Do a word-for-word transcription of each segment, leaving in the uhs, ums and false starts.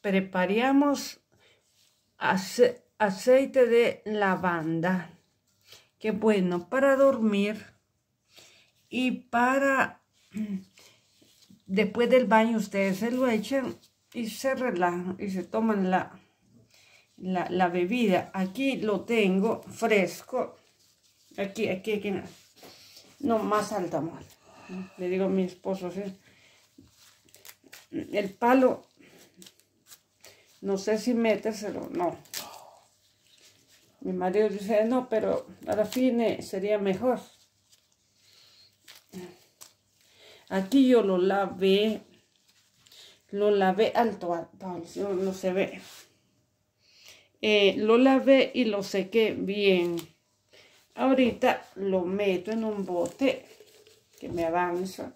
preparamos ace aceite de lavanda, que es bueno para dormir y para, después del baño ustedes se lo echan y se relajan y se toman la, la, la bebida. Aquí lo tengo fresco, aquí, aquí, aquí, no, más alta, más. Le digo a mi esposo, ¿sí? El palo, no sé si metérselo, no. Mi marido dice, no, pero a la fin sería mejor. Aquí yo lo lavé, lo lavé alto, alto, no, no se ve. Eh, lo lavé y lo sequé bien. Ahorita lo meto en un bote que me avanza.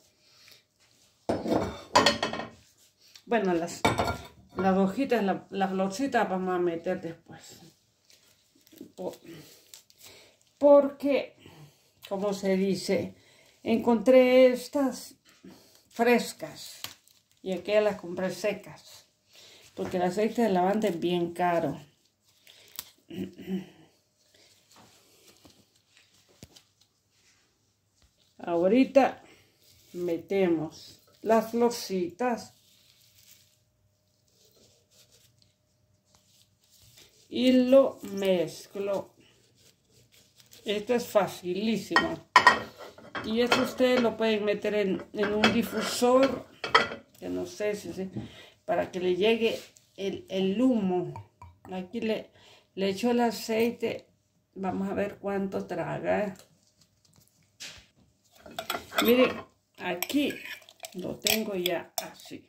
Bueno, las, las hojitas, la, las florcitas vamos a meter después. Por, porque, como se dice, encontré estas frescas y aquellas las compré secas. Porque el aceite de lavanda es bien caro. Ahorita metemos las florcitas y lo mezclo. Esto es facilísimo. Y esto ustedes lo pueden meter en, en un difusor, que no sé si, si para que le llegue el, el humo. Aquí le, le echo el aceite. Vamos a ver cuánto traga. Miren, aquí lo tengo ya así.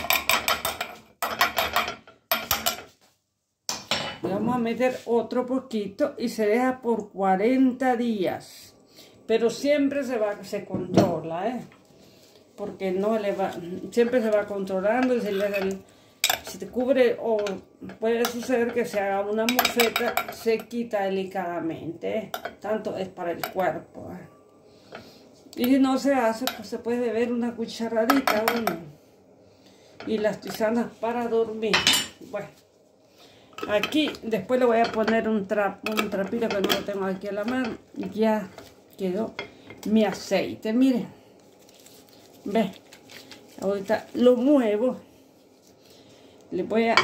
Vamos a meter otro poquito y se deja por cuarenta días. Pero siempre se va, se controla, ¿eh? Porque no le va, siempre se va controlando y se le el, si te cubre o puede suceder que se haga una mofeta, se quita delicadamente, ¿eh? Tanto es para el cuerpo, ¿eh? Y si no se hace, pues se puede beber una cucharadita uno. Y las tisanas para dormir. Bueno, aquí después le voy a poner un, trap, un trapito que no lo tengo aquí a la mano. Ya quedó mi aceite, miren. Ve, ahorita lo muevo. Le voy a...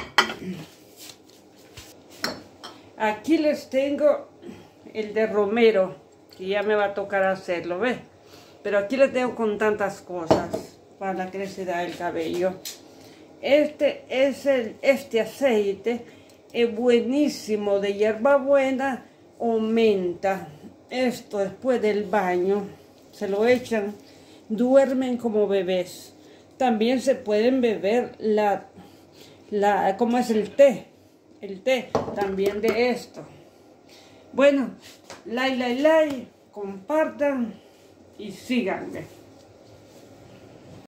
Aquí les tengo el de romero, que ya me va a tocar hacerlo, ¿ves? Pero aquí les tengo con tantas cosas para la crecida del cabello. Este es el, este aceite es buenísimo, de hierbabuena o menta. Esto después del baño se lo echan, duermen como bebés. También se pueden beber la, la ¿cómo es el té? El té también de esto. Bueno, like, like, like, compartan y síganme.